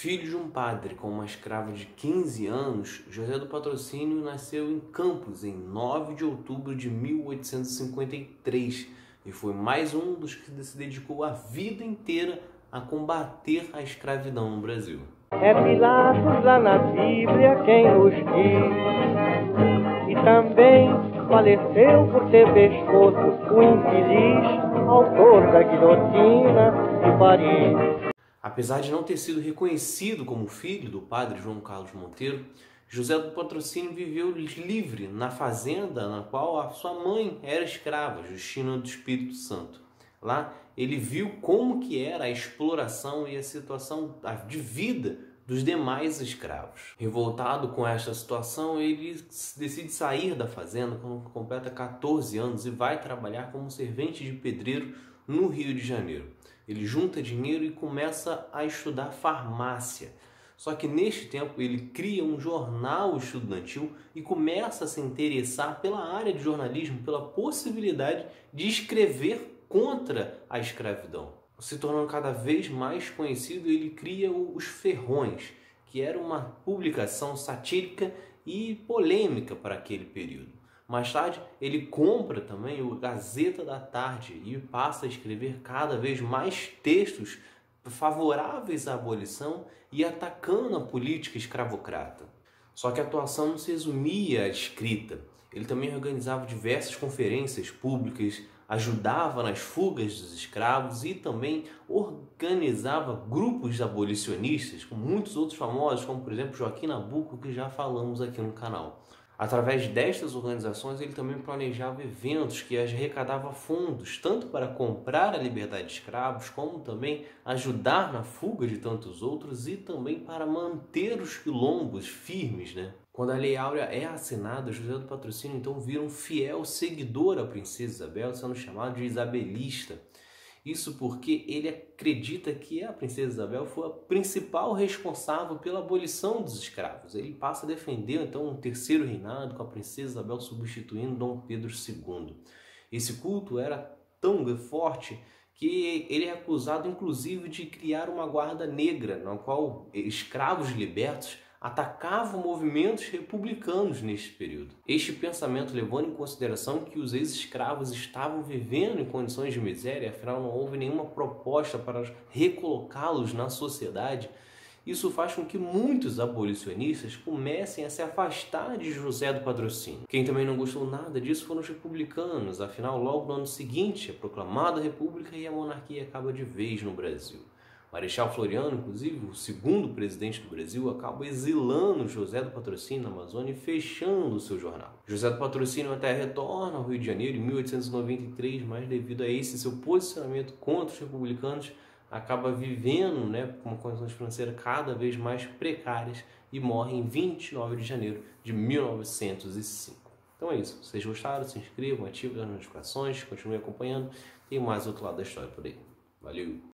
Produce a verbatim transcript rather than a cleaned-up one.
Filho de um padre com uma escrava de quinze anos, José do Patrocínio nasceu em Campos em nove de outubro de mil oitocentos e cinquenta e três e foi mais um dos que se dedicou a vida inteira a combater a escravidão no Brasil. É Pilatos lá na Bíblia quem nos diz, e também faleceu por ter pescoço o infeliz autor da guilhotina de Paris. Apesar de não ter sido reconhecido como filho do padre João Carlos Monteiro, José do Patrocínio viveu livre na fazenda na qual a sua mãe era escrava, Justina do Espírito Santo. Lá ele viu como que era a exploração e a situação de vida dos demais escravos. Revoltado com esta situação, ele decide sair da fazenda quando completa quatorze anos e vai trabalhar como servente de pedreiro no Rio de Janeiro. Ele junta dinheiro e começa a estudar farmácia. Só que neste tempo ele cria um jornal estudantil e começa a se interessar pela área de jornalismo, pela possibilidade de escrever contra a escravidão. Se tornando cada vez mais conhecido, ele cria Os Ferrões, que era uma publicação satírica e polêmica para aquele período. Mais tarde, ele compra também o Gazeta da Tarde e passa a escrever cada vez mais textos favoráveis à abolição e atacando a política escravocrata. Só que a atuação não se resumia à escrita. Ele também organizava diversas conferências públicas, ajudava nas fugas dos escravos e também organizava grupos abolicionistas, com muitos outros famosos, como por exemplo Joaquim Nabuco, que já falamos aqui no canal. Através destas organizações, ele também planejava eventos que arrecadavam fundos, tanto para comprar a liberdade de escravos, como também ajudar na fuga de tantos outros e também para manter os quilombos firmes, né? Quando a Lei Áurea é assinada, José do Patrocínio então vira um fiel seguidor da princesa Isabel, sendo chamado de isabelista. Isso porque ele acredita que a princesa Isabel foi a principal responsável pela abolição dos escravos. Ele passa a defender então um terceiro reinado com a princesa Isabel substituindo Dom Pedro segundo. Esse culto era tão forte que ele é acusado inclusive de criar uma guarda negra, na qual escravos libertos atacavam movimentos republicanos neste período. Este pensamento levando em consideração que os ex-escravos estavam vivendo em condições de miséria, afinal não houve nenhuma proposta para recolocá-los na sociedade, isso faz com que muitos abolicionistas comecem a se afastar de José do Patrocínio. Quem também não gostou nada disso foram os republicanos, afinal logo no ano seguinte é proclamada a república e a monarquia acaba de vez no Brasil. Marechal Floriano, inclusive, o segundo presidente do Brasil, acaba exilando José do Patrocínio na Amazônia e fechando o seu jornal. José do Patrocínio até retorna ao Rio de Janeiro em mil oitocentos e noventa e três, mas devido a esse seu posicionamento contra os republicanos, acaba vivendo, né, com condições financeiras cada vez mais precárias e morre em vinte e nove de janeiro de mil novecentos e cinco. Então é isso. Se vocês gostaram, se inscrevam, ativem as notificações, continuem acompanhando. Tem mais outro lado da história por aí. Valeu!